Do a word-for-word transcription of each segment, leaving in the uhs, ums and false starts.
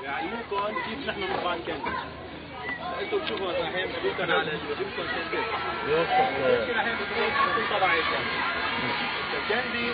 يعلموكم كيف نحن نطبع الكنز. انتم بتشوفوا مثلا احيانا بيجيبكم على بيجيبكم كنزات. ممكن احيانا بتكون طبعا الكنز. الكنزي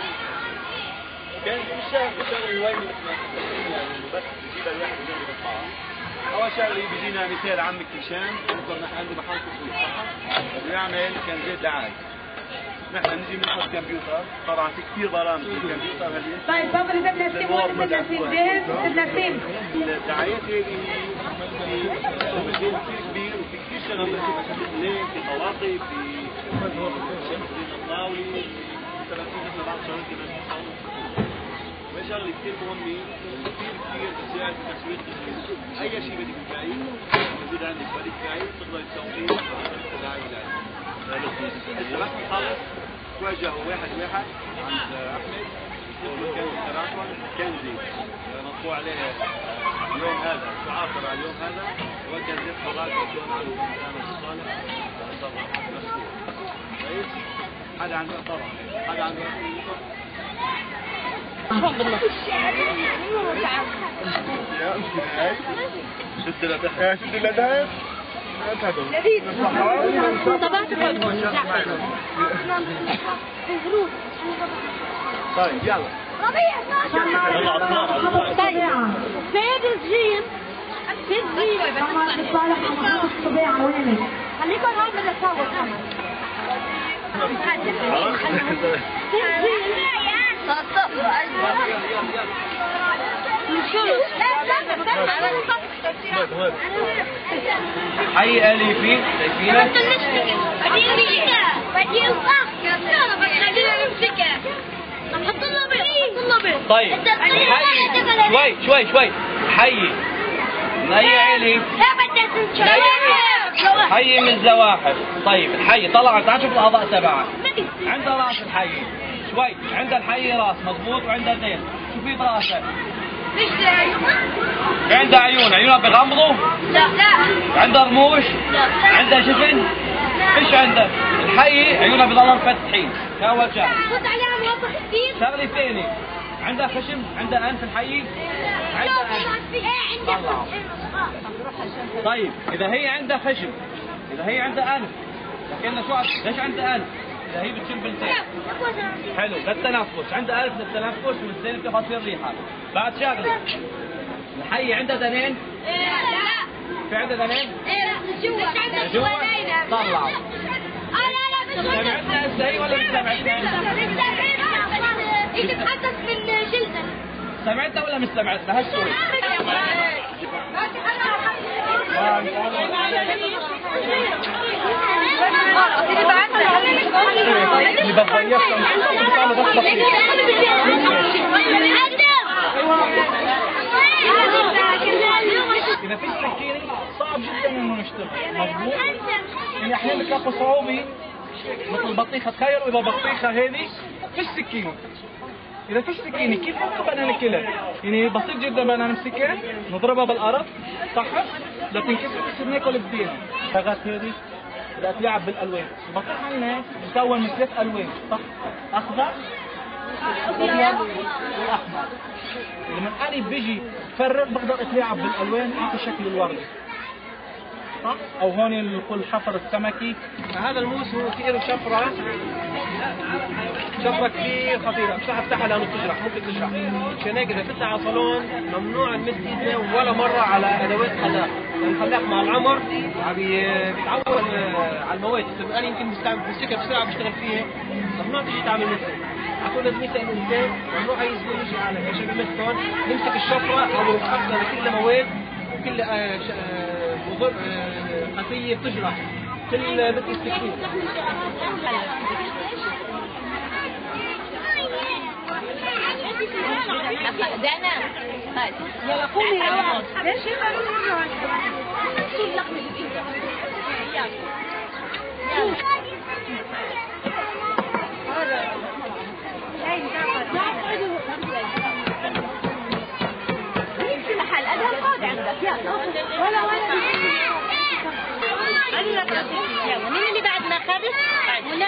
كنز مش شغل وين يعني بس بيجيبها الواحد وين بيطبعها. اول شغله بيجينا مثال عمك هشام بيقول نحن عنده محل كمبيوتر بيعمل كنزات دعايه. نحن نجي بنحط كمبيوتر، طبعا في كثير برامج في الكمبيوتر هذه. طيب بابا اذا بدنا نسيب وين بدنا نسيب جاهز بدنا نسيب. الدعايات هذه في مجال كثير كبير وفي كثير شغلات في اعلام، في طواقي، في شغل الطاولي، مثلا في نحن بعض شغلات كمان بنصور. وهي شغله كثير مهمه وكثير كثير بتساعد في تسويق الكنز. اي شيء بدك تبيعيه موجود عندك بدك تبيعيه تقدر تسويه دعايه. إذا بس نخلص تواجهوا واحد واحد عند أحمد يقولوا كنز تراكم كنزي مطبوع عليه اليوم هذا تعاقب على اليوم هذا وكنزات خلاص يكون عنده كلام الصالح مسؤول. كويس؟ هذا عنده طبعا هذا عنده شد لدهن شد لدهن لذيذ. طبعت الفلوس. طيب يلا. ربيع. طيب. فين الجيم؟ فين الجيم؟ طبعا الصالح محطوط الطبيعة وينك؟ خليكم هون بدنا نصور كمان. فين الجيم؟ صفر. حي أليفي شايفينه؟ طيب حي شوي شوي شوي حي من أي علي؟ حي من الزواحف. طيب الحي طلع تعال شوف الأعضاء تبعه. عنده راس الحي شوي، عنده الحي راس مضبوط وعنده ذيل. شوفي براسه. عنده عيون، عيونه بيغمضوا؟ لا لا. عنده رموش؟ لا. عنده جفن؟ ايش عنده؟ الحي عيونه بيضلوا مفتحين كأول شغله. صوت عليها موضح كثير. شغلة ثانية، عنده خشم؟ عنده أنف الحي؟ عنده أنف. طلعوا. طيب إذا هي عندها خشم، إذا هي عندها أنف، لكن شو ليش عندها أنف؟ إذا هي بتشم بالزين. حلو، للتنفس، عندها أنف للتنفس والزين بتاخذ فيه الريحة. بعد شغلة، الحي عندها ذنين؟ لا. في عندها ذنين؟ ايه جوا. جوا؟ طلعوا. سمعتنا ازاي ولا مش سمعتنا؟ انت تتحدث من جلدك. سمعتنا ولا مش سمعتنا؟ هالسؤال. اللي بتضيفها إذا في سكينة صعب جدا إنه نشتغل، مضبوط؟ يعني أحيانا بتلاقوا صعوبة مثل بطيخة خير وإذا بطيخة هذه فيش سكينة. إذا فيش سكينة كيف ممكن بدنا ناكلها؟ يعني بسيط جدا بدنا نمسكها نضربها بالأرض صح؟ لتنكسر بصير ناكل بديها. شغلت هذه بدأت تلعب بالألوان. البطيخة عندنا مكون من ثلاث ألوان صح؟ أخضر أبيض والأحمر. لما أنا بيجي فرق بقدر أتلاعب بالألوان أعطي شكل الوردة. صح؟ أو هون نقول حفر السمكي. هذا الموس هو كثير شفرة شفرة كثير خطيرة، مش رح افتحها لأنه بتجرح ممكن تجرح. عشان هيك إذا فتح على صالون ممنوع نمد إيدنا ولا مرة على أدوات خلاق، لأن الخلاق مع العمر بيتعود على المواد. أنا يمكن بستعمل بمسكها بسرعة بشتغل فيها، ممنوع تيجي تعمل مثل. عكون لازم يسأل الإنسان ممنوع أي زبون يجي على عشان بمسكون نمسك الشفرة أو نحطها لكل مواد وكل مضر خفية بتجرح كل مثل السكين. دعنا يلا قومي يا روعة. ليش محل أنا القاعد عندك يلا ولا ولا يلا. مين اللي بعد ما خابس؟ هنا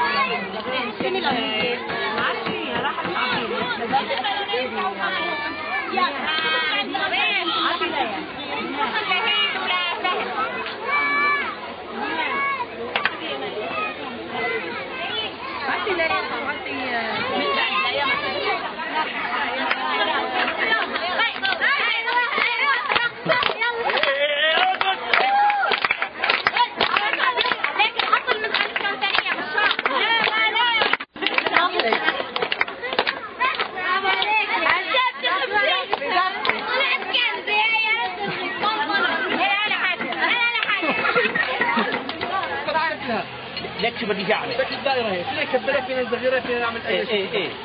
شنو اللي راح ليك شو بدي اعمل؟ شكل الدائرة هي، فينا كبرها فينا صغيرة فينا نعمل أي شيء. ايه ايه ايه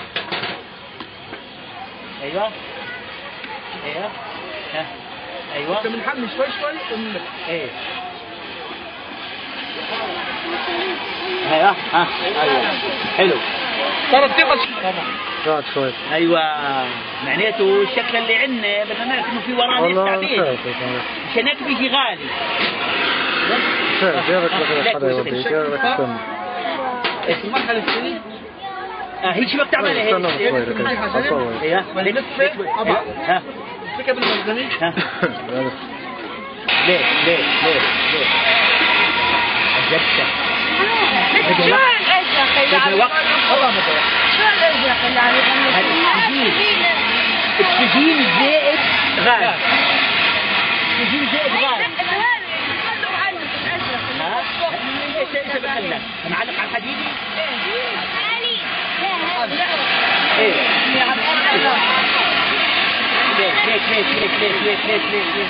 ايوه ايوه ها ايوه انت بنحمل شوي شوي وبنلف. ايه ايوه ها ايوه حلو صارت ثقة زاد شوي. ايوه معناته الشكل اللي عندنا بدنا نعرف انه في ورانا ناس تعبين مشان هيك بيجي غالي. جربت حدا يودي جربت تم. المرحلة الثانية اه هيك شو بدك تعملها هيك؟ استنى شوي لكن اصور. ايوه لفة أبعد. ها فكرة بالمنزلة. ها ليه ليه ليه ليه عجبتك شو الازرق اللي عم وقت والله ما بدي شو الازرق اللي عم الاكسجين الاكسجين زائد غاز الاكسجين زائد غاز ها ايش ايش بخلك معلق على الحديد ايه ليش ليش ليش ليش ليش ليش ليش ليش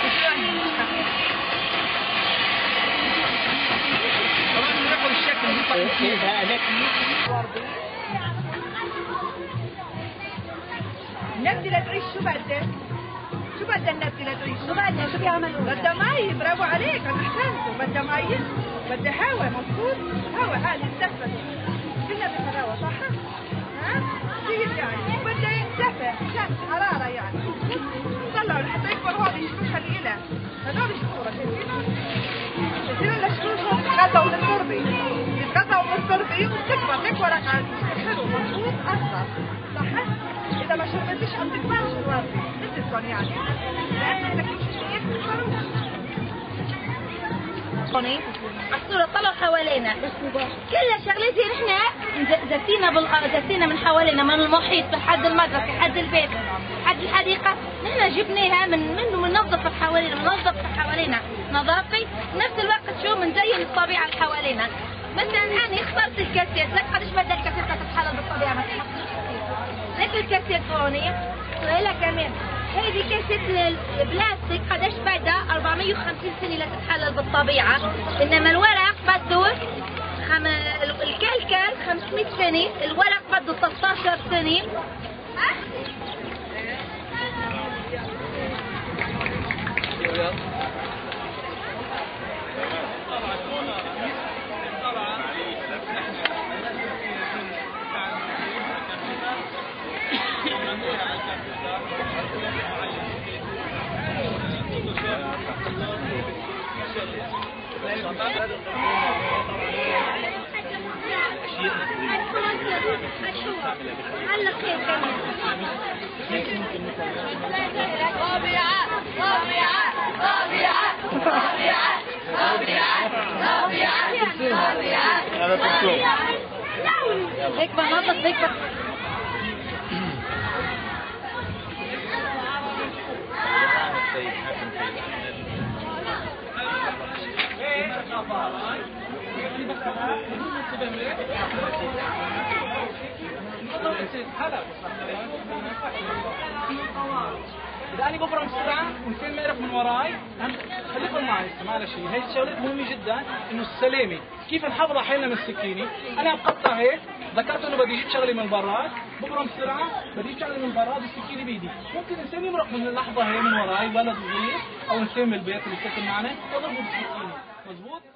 النبتة لتعيش شو بدك؟ شو بدها النبتة لتعيش؟ شو بدها؟ شو بيعملوا؟ بدها مي، برافو عليك، أنا أحسنتوا، بدها مي، بدها هواء، مضبوط؟ هواء هذه الدفة كلها بدها هواء صح؟ ها؟ كثير يعني، وبدها يندفى، شمس حرارة يعني. طلعوا لحتى يكبر هون الشروش اللي إلها، هذول الشروش شايفينهم؟ شايفين الشروش هون بيتغذوا من التربة، بيتغذوا من التربة وبتكبر، هيك ورق حلو مضبوط أصغر، صح؟ إذا ما شربتيش ما بتكبرش الوردة، بتكبر يعني، لأنه إذا كل شيء بتكبروش. هوني الصورة طلعوا حوالينا كل شغلتي نحن زتينا بال زتينا من حوالينا من المحيط لحد المدرسة لحد البيت لحد الحديقة نحن جبناها من منه بننظف حوالينا بننظف حوالينا نظافة نفس الوقت شو بنزين الطبيعة اللي حوالينا. مثلا أنا اخترت الكاسيت لك قديش بدك الكاسيت تتحلل بالطبيعة ما تحطش لك الكاسيت هونية وهلا كمان هذه كاسة البلاستيك قديش بدها أربعمية وخمسين سنة لتتحلل بالطبيعة إنما الورق بده خم... الكلكل خمسمية سنة الورق بده ثلاثة عشر سنة هيك بنظف هيك إذا أنا ببرم السرعة ونسين ما يعرف من وراي خليكم معي معلش هي الشغلات مهمة جدا إنه السلامة كيف نحافظ على حالنا من السكينة. أنا بقطع هيك ذكرت إنه بدي أجيب شغلي من براد ببرم السرعة بدي أجيب شغلي من براد والسكينة بيدي ممكن إنسان يمرق من اللحظة هي من وراي ولد صغير أو إنسان من البيت اللي ساكن معنا يضربه بالسكينة مزبوط.